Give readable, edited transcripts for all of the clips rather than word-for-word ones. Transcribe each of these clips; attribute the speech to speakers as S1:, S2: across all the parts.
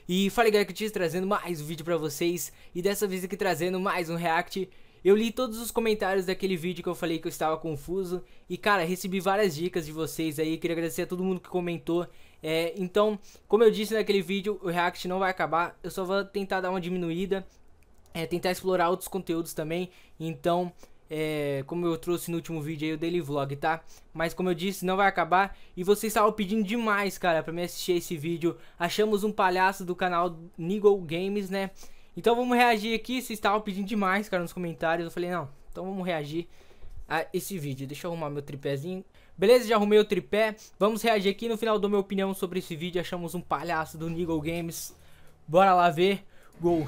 S1: E falei galera, que eu tinha trazendo mais um vídeo pra vocês. E dessa vez aqui trazendo mais um react. Eu li todos os comentários daquele vídeo que eu falei que eu estava confuso. E cara, recebi várias dicas de vocês aí. Queria agradecer a todo mundo que comentou. Então, como eu disse naquele vídeo, o react não vai acabar. Eu só vou tentar dar uma diminuída, tentar explorar outros conteúdos também. Então, como eu trouxe no último vídeo aí, o Daily Vlog, tá? Mas como eu disse, não vai acabar. E vocês estavam pedindo demais, cara, pra me assistir esse vídeo. Achamos um palhaço do canal Niggle Games, né? Então vamos reagir aqui. Vocês estavam pedindo demais, cara, nos comentários. Eu falei, não, então vamos reagir a esse vídeo. Deixa eu arrumar meu tripézinho. Beleza, já arrumei o tripé. Vamos reagir aqui. No final dou minha opinião sobre esse vídeo. Achamos um palhaço do Niggle Games. Bora lá ver. Gol.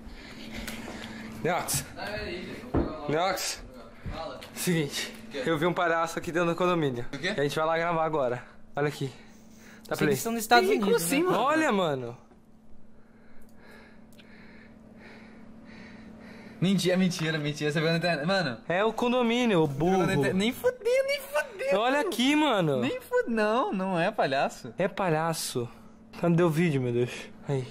S2: Neox. Neox. Seguinte, eu vi um palhaço aqui dentro do condomínio. O quê? E a gente vai lá gravar agora. Olha aqui. Tá play.
S1: Eles estão nos Estados Unidos,
S2: como assim,
S1: né?
S2: mano? Olha, mano.
S3: Mentira. Você viu na internet? Mano.
S2: É o condomínio, o burro.
S3: Nem fudeu.
S2: Olha aqui, mano.
S3: Nem fudeu. Não é palhaço.
S2: É palhaço. Cadê o vídeo, meu Deus? Aí.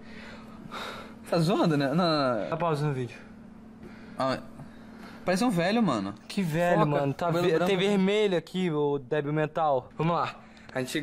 S3: Tá zoando, né? Não.
S2: Tá pausando o vídeo.
S3: Ah, parece um velho, mano.
S2: Que velho,
S3: Foca.
S2: mano. Tá
S3: Cabelo branco.
S2: tem vermelho aqui, o débil mental. Vamos lá. A gente...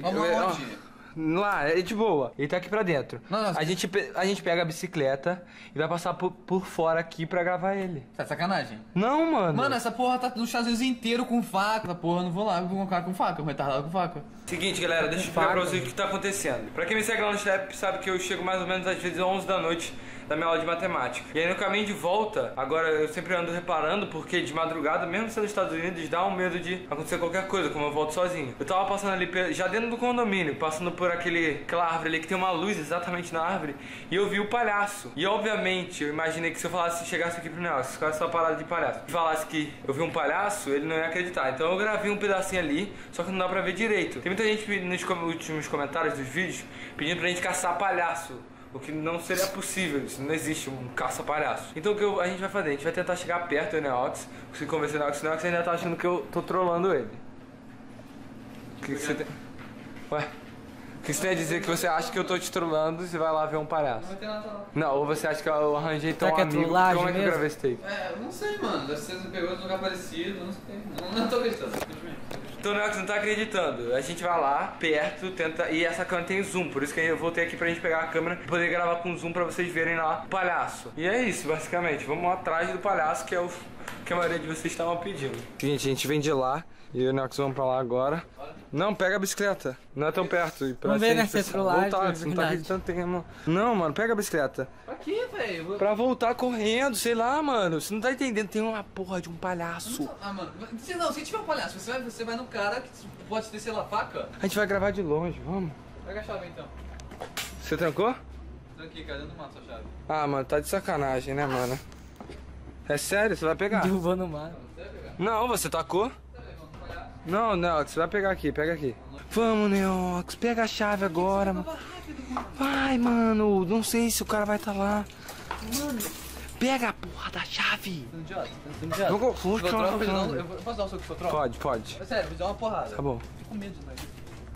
S2: Lá, é de boa. Ele tá aqui pra dentro.
S3: Não.
S2: A gente pega a bicicleta e vai passar por fora aqui pra gravar ele.
S3: Tá de sacanagem?
S2: Não, mano.
S3: Mano, essa porra tá no Estados Unidos inteiro com faca. Essa porra, eu não vou lá, eu vou colocar com faca. Um retardado com faca.
S2: Seguinte, galera, deixa eu explicar pra vocês o que tá acontecendo. Pra quem me segue lá no Snap sabe que eu chego mais ou menos às vezes 11 da noite da minha aula de matemática. E aí no caminho de volta, agora eu sempre ando reparando, porque de madrugada, mesmo sendo nos Estados Unidos, dá um medo de acontecer qualquer coisa, como eu volto sozinho. Eu tava passando ali, já dentro do condomínio, passando por aquela árvore ali que tem uma luz exatamente na árvore, e eu vi o palhaço. E obviamente, eu imaginei que se eu falasse, chegasse aqui pro Nelson, se ficasse só parada de palhaço, e falasse que eu vi um palhaço, ele não ia acreditar. Então eu gravei um pedacinho ali, só que não dá pra ver direito. Tem muita gente nos últimos comentários dos vídeos pedindo pra gente caçar palhaço. O que não seria possível, isso não existe um caça-palhaço. Então o que a gente vai fazer? A gente vai tentar chegar perto do Neox, conseguir convencer o Neox ainda tá achando que eu tô trollando ele. O que você tem? Ué? O que você tem a dizer? Que você acha que eu tô te trollando e você vai lá ver um palhaço?
S3: Não vai ter nada lá.
S2: Não, ou você acha que eu arranjei tão
S1: Será que é
S2: amigo,
S1: trollagem
S2: como é que eu
S1: mesmo?
S2: gravei esse tape?
S3: Eu não sei, mano. Deve ser que você pegou em um lugar parecido, não sei. Não tô acreditando.
S2: Então o Neox não tá acreditando. A gente vai lá, perto, tenta... E essa câmera tem zoom, por isso que eu voltei aqui pra gente pegar a câmera e poder gravar com zoom pra vocês verem lá o palhaço. E é isso, basicamente. Vamos atrás do palhaço, que é o que a maioria de vocês estavam pedindo. Gente, a gente vem de lá e eu e o Neox vamos pra lá agora. Não, pega a bicicleta. Não é tão perto. E pra
S1: Vamos ver, né,
S2: gente
S1: se é trollagem,
S2: voltar,
S1: é
S2: você não tá
S1: verdade.
S2: acreditando, tem, mano. Não, mano, pega a bicicleta.
S3: Pra quê, velho?
S2: Pra voltar correndo, sei lá, mano. Você não tá entendendo, tem uma porra de um palhaço.
S3: Ah, mano. Se tiver um palhaço, você vai no cara que pode ter, sei lá, faca.
S2: A gente vai gravar de longe, vamos.
S3: Pega a chave então.
S2: Você trancou?
S3: Tranquilo, cara, dentro do mato sua chave.
S2: Ah, mano, tá de sacanagem, né, mano? É sério, você vai pegar?
S1: Derrubando o mar.
S3: Você vai pegar?
S2: Não, você tacou? Não, Neox, você vai pegar aqui, pega aqui. Vamos, Neox, pega a chave agora, mano. Vai, mano, não sei se o cara vai estar lá.
S3: Mano,
S2: Pega a porra da chave.
S3: você é idiota, você é idiota.
S2: Vou
S3: Se for troca, eu posso dar um soco se for troca?
S2: Pode, pode.
S3: É sério, vou dar uma porrada.
S2: Tá bom.
S3: Fico com medo de nós.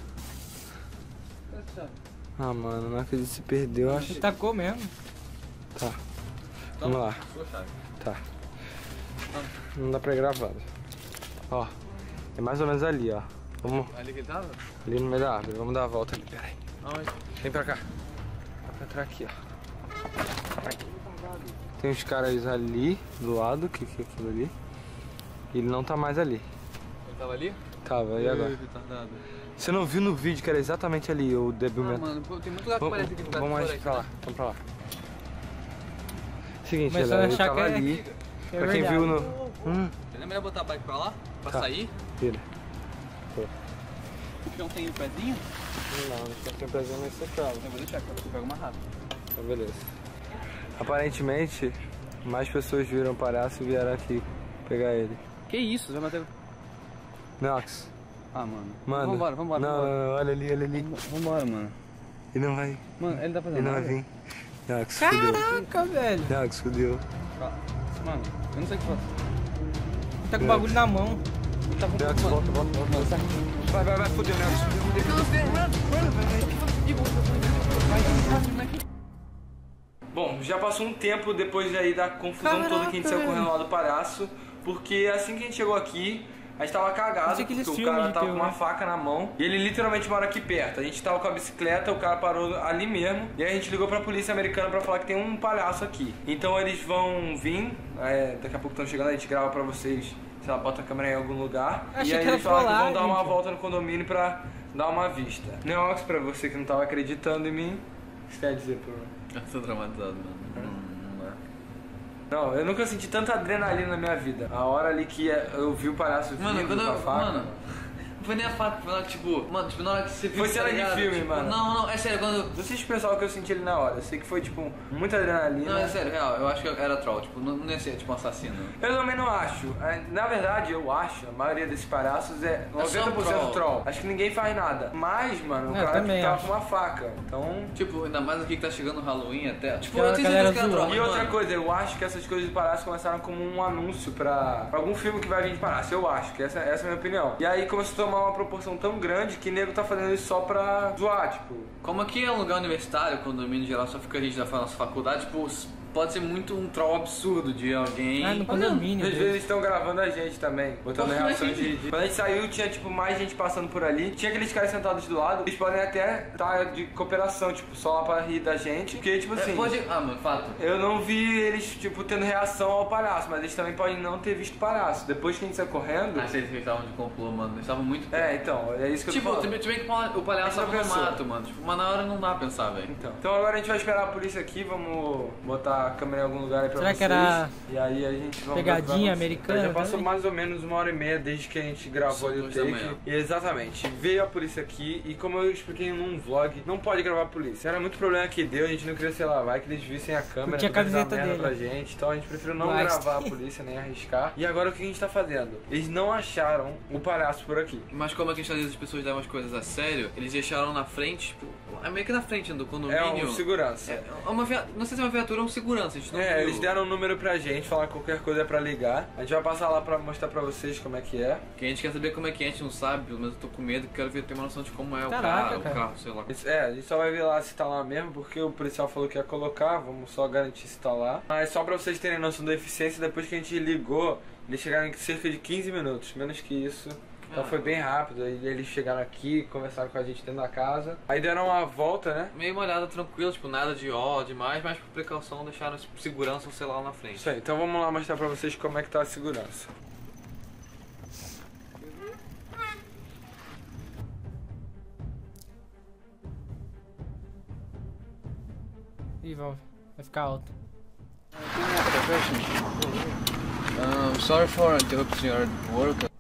S3: Pega essa chave.
S2: Ah, mano, não acredito que se perdeu, eu acho.
S1: Você tacou mesmo.
S2: Tá, vamos lá.
S3: Sua chave.
S2: Tá. Não dá pra ir gravando. Ó, é mais ou menos ali, ó. Vamos
S3: Ali que ele tava?
S2: ali no meio da árvore, vamos dar a volta ali, pera aí.
S3: Aonde?
S2: Vem pra cá. Dá pra entrar aqui, ó. Vai. Tem uns caras ali, do lado, que é aquilo ali. E ele não tá mais ali.
S3: Ele tava ali?
S2: Tava, e agora?
S3: Retardado.
S2: Você não viu no vídeo que era exatamente ali, o débil mental?
S3: Mano, pô, tem muito lugar que parece aqui no lugar
S2: Vamos
S3: de
S2: mais
S3: fora
S2: pra lá,
S3: aqui.
S2: vamos pra lá. Seguinte,
S1: Mas
S2: galera,
S1: eu
S2: ele
S1: achar
S2: tava
S1: que é
S2: ali.
S1: aqui, é
S2: Pra quem
S1: verdade.
S2: viu no...
S3: Não é melhor botar a bike pra lá? Pra
S2: Tá.
S3: sair?
S2: Vira.
S3: O chão tem o pezinho?
S2: Não, não tem prazer nesse cara.
S3: Eu vou deixar, que eu pego mais rápido.
S2: Então, beleza. Aparentemente, mais pessoas viram o palhaço e vieram aqui pegar ele.
S3: Que isso? Você vai bater...
S2: Neox,
S3: Ah, mano.
S2: mano.
S3: Vambora.
S2: Não, olha ali, olha ali.
S3: Vambora, mano.
S2: Ele não vai,
S3: Mano, ele tá fazendo
S2: ele não vai
S3: nada.
S2: vir. Neox, fudeu.
S1: Caraca, velho.
S2: Neox, fudeu.
S3: Mano, eu não sei o que faço.
S1: Tá com o bagulho na mão.
S3: Tá com
S2: Neox, volta. Vai, fudeu, Neox.
S3: Vai,
S2: Bom, já passou um tempo depois daí da confusão toda que a gente saiu correndo lá do palhaço, porque assim que a gente chegou aqui, a gente tava cagado, porque o cara tava com uma faca na mão e ele literalmente mora aqui perto. A gente tava com a bicicleta, o cara parou ali mesmo e aí a gente ligou pra polícia americana pra falar que tem um palhaço aqui. Então eles vão vir, daqui a pouco estão chegando, a gente grava pra vocês, sei lá, bota a câmera em algum lugar. E aí eles falaram que vão dar uma volta no condomínio pra dar uma vista. Neox, pra você que não tava acreditando em mim, o que você quer dizer, por
S3: Eu tô traumatizado, mano.
S2: Não, eu nunca senti tanta adrenalina na minha vida. A hora ali que eu vi o palhaço vindo com a faca...
S3: Mano, não foi nem a faca, foi lá que tipo... Mano, tipo, na hora que você viu...
S2: Foi cena de filme,
S3: tipo,
S2: mano.
S3: Não, é sério, quando...
S2: Não sei se o pessoal que eu senti ali na hora. Eu sei que foi, tipo, muita adrenalina.
S3: Não, é sério, real. Eu acho que era troll, tipo, não ia ser, tipo, um assassino.
S2: Eu também não acho. Na verdade, eu acho, a maioria desses palhaços é 90% troll. Acho que ninguém faz nada. Mas, mano, o cara que tava com uma faca. Então...
S3: Tipo, ainda mais aqui que tá chegando o Halloween até... Tipo,
S1: eu tenho certeza
S3: que era troll.
S2: E outra coisa, eu acho que essas coisas de palhaço começaram como um anúncio pra algum filme que vai vir de palhaço. Eu acho, que essa é a minha opinião. E aí começou a tomar uma proporção tão grande que nego tá fazendo isso só pra zoar, tipo...
S3: Como aqui é um lugar universitário, condomínio geral, só fica a gente da nossa faculdade, tipo... Pode ser muito um troll absurdo de alguém.
S1: No condomínio.
S2: Às vezes eles estão gravando a gente também, botando reações de... Quando a gente saiu, tinha tipo mais gente passando por ali. Tinha aqueles caras sentados do lado. Eles podem até estar de cooperação, tipo, só lá pra rir da gente. Porque, tipo assim...
S3: mano, fato.
S2: Eu não vi eles, tipo, tendo reação ao palhaço, mas eles também podem não ter visto o palhaço. Depois que a gente saiu correndo...
S3: Ah, eles estavam de complô, mano. Eles estavam muito...
S2: então, é isso que eu tô falando.
S3: Tipo, que o palhaço tava no mato, mano. Tipo, mas na hora não dá pra pensar, velho.
S2: Então agora a gente vai esperar a polícia aqui. Vamos botar a câmera em algum lugar. Pra
S1: Será
S2: vocês.
S1: Que era
S2: e aí a gente vai
S1: pegadinha americana?
S2: Já passou mais ou menos 1h30 desde que a gente gravou ali o take. Exatamente. Veio a polícia aqui e como eu expliquei num vlog, não pode gravar a polícia. Era muito problema que deu, a gente não queria, sei lá, vai que eles vissem a câmera.
S1: Tinha a camiseta dele
S2: pra gente. Então a gente preferiu não gravar a polícia, nem arriscar. E agora o que a gente tá fazendo? Eles não acharam o palhaço por aqui.
S3: Mas como aqui às vezes as pessoas levam as coisas a sério, eles deixaram na frente, tipo, é meio que na frente do condomínio.
S2: É um segurança.
S3: Não sei se é uma viatura ou um segurança, a gente não viu.
S2: Eles deram um número pra gente, falar que qualquer coisa é pra ligar. A gente vai passar lá pra mostrar pra vocês como é que é.
S3: Que a gente quer saber como é que é, a gente não sabe, pelo menos eu tô com medo, quero ver, ter uma noção de como é o carro, sei lá.
S2: A gente só vai ver lá se tá lá mesmo, porque o policial falou que ia colocar, vamos só garantir se tá lá. Mas só pra vocês terem noção da eficiência, depois que a gente ligou, eles chegaram em cerca de 15 minutos, menos que isso. Então foi bem rápido, aí eles chegaram aqui, conversaram com a gente dentro da casa. Aí deram uma volta, né?
S3: Meio uma olhada tranquila, tipo, nada de demais, mas por precaução deixaram segurança ou sei lá na frente.
S2: Isso aí, então vamos lá mostrar pra vocês como é que tá a segurança.
S1: Ih, vai ficar alto.
S3: Sorry for interrupting your work.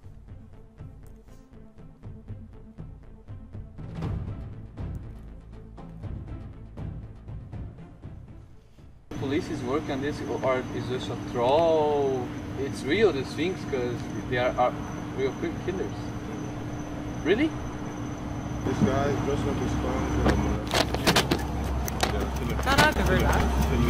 S3: Police is working on this, or is just a troll? It's real, these things, because they are real quick killers. Really?
S4: This guy dressed up as clown.
S1: Caraca, é verdade.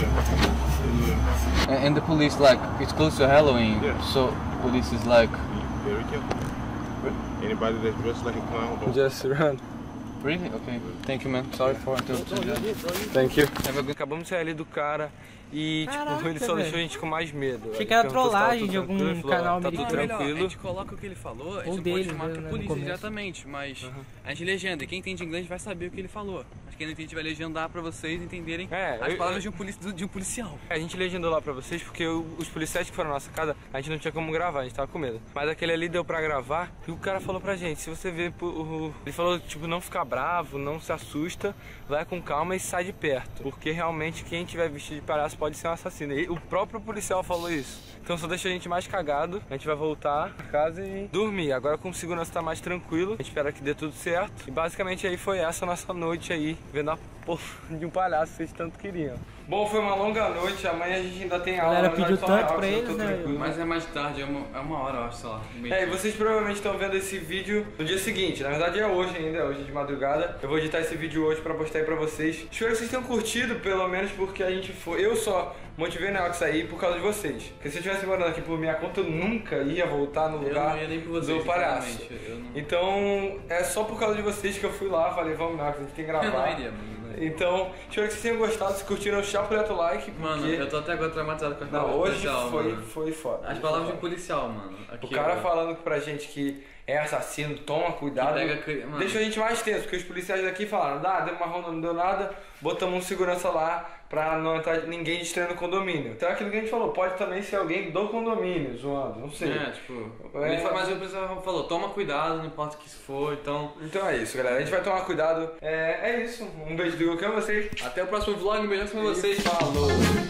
S3: And the police, like, it's close to Halloween, so police is like...
S4: Be very careful. Anybody that's dressed like a clown, don't...
S2: Just run.
S3: Really? Okay. Thank you, man. Sorry for interrupting.
S2: Thank you. Acabamos de sair ali do cara e tipo, ele só deixou a gente com mais medo.
S1: Achei que era trollagem de algum canal americano.
S3: Tá tudo tranquilo. A gente coloca o que ele falou, a gente não pode chamar a polícia diretamente, mas a gente legenda. E quem entende inglês vai saber o que ele falou. Mas quem não entende vai legendar pra vocês entenderem as palavras de um policial.
S2: A gente legendou lá pra vocês porque os policiais que foram na nossa casa, a gente não tinha como gravar, a gente tava com medo. Mas aquele ali deu pra gravar e o cara falou pra gente, se você vê, ele falou tipo, não ficar bravo, não se assusta, vai com calma e sai de perto. Porque realmente quem tiver vestido de palhaço pode ser um assassino. E o próprio policial falou isso. Então só deixa a gente mais cagado. A gente vai voltar pra casa e dormir. Agora com segurança tá mais tranquilo. A gente espera que dê tudo certo. E basicamente aí foi essa nossa noite aí, vendo a porra de um palhaço que vocês tanto queriam. Bom, foi uma longa noite. Amanhã a gente ainda tem aula.
S1: A galera pediu tanto pra eles, né?
S3: Mas é mais tarde, é uma hora, eu acho, sei lá.
S2: E vocês provavelmente estão vendo esse vídeo no dia seguinte. Na verdade é hoje ainda, é hoje de madrugada. Eu vou editar esse vídeo hoje pra postar aí pra vocês. Espero que vocês tenham curtido, pelo menos porque a gente foi... Eu só motivei o Neox aí por causa de vocês. Porque se eu estivesse morando aqui por minha conta, eu nunca ia voltar no lugar do palhaço. Então, é só por causa de vocês que eu fui lá, falei, vamos Neox, a gente tem que gravar.
S3: Eu não iria, mano.
S2: Então, espero que vocês tenham gostado. Se curtiram, chapuleta o like. Porque...
S3: Mano, eu tô até agora traumatizado com as palavras
S2: de
S3: policial,
S2: mano. Foi foda.
S3: As palavras de um policial, mano.
S2: Aqui, o cara falando pra gente que é assassino, toma cuidado. Deixa a gente mais tenso, porque os policiais daqui falaram, deu uma ronda, não deu nada, botamos um segurança lá pra não entrar ninguém estranho no condomínio. Então é aquilo que a gente falou, pode também ser alguém do condomínio zoando, não sei.
S3: Mas o policial falou, toma cuidado, não importa o que isso for, então...
S2: Então é isso, galera, a gente vai tomar cuidado. É isso, um beijo do Google com vocês.
S3: Até o próximo vlog, melhor com vocês.
S2: Falou.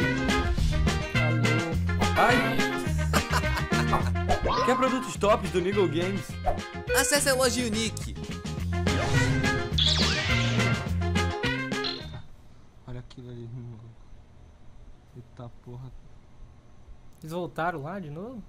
S2: Ai! Quer produtos tops do Niggle Games?
S5: Acesse a loja Unique.
S1: Olha aquilo ali. Eita porra. Eles voltaram lá de novo?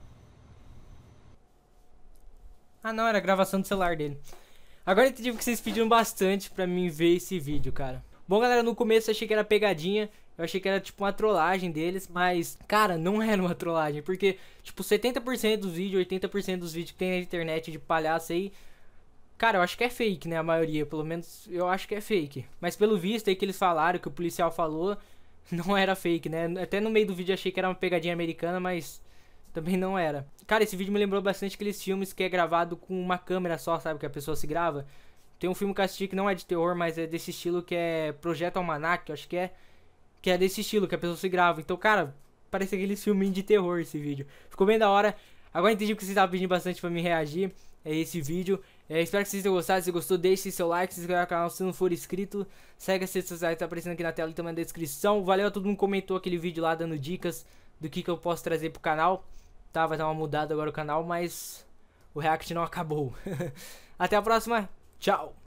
S1: Ah não, era a gravação do celular dele. Agora eu entendi que vocês pediram bastante pra mim ver esse vídeo, cara. Bom, galera, no começo eu achei que era pegadinha. Eu achei que era tipo uma trollagem deles, mas, cara, não era uma trollagem. Porque, tipo, 70% dos vídeos, 80% dos vídeos que tem na internet de palhaço aí, cara, eu acho que é fake, né? A maioria, pelo menos eu acho que é fake. Mas pelo visto aí que eles falaram, que o policial falou, não era fake, né? Até no meio do vídeo eu achei que era uma pegadinha americana, mas também não era. Cara, esse vídeo me lembrou bastante aqueles filmes que é gravado com uma câmera só, sabe? Que a pessoa se grava. Tem um filme que eu assisti que não é de terror, mas é desse estilo, que é Projeto Almanac, eu acho que é desse estilo, que a pessoa se grava. Então, cara, parece aqueles filminhos de terror esse vídeo. Ficou bem da hora. Agora entendi que vocês estavam pedindo bastante pra me reagir a esse vídeo. Espero que vocês tenham gostado. Se gostou, deixe seu like, se inscreva no canal se não for inscrito. Segue as redes sociais, tá aparecendo aqui na tela e também na descrição. Valeu a todo mundo que comentou aquele vídeo lá, dando dicas do que eu posso trazer pro canal. Tá, vai dar uma mudada agora o canal, mas o react não acabou. Até a próxima, tchau!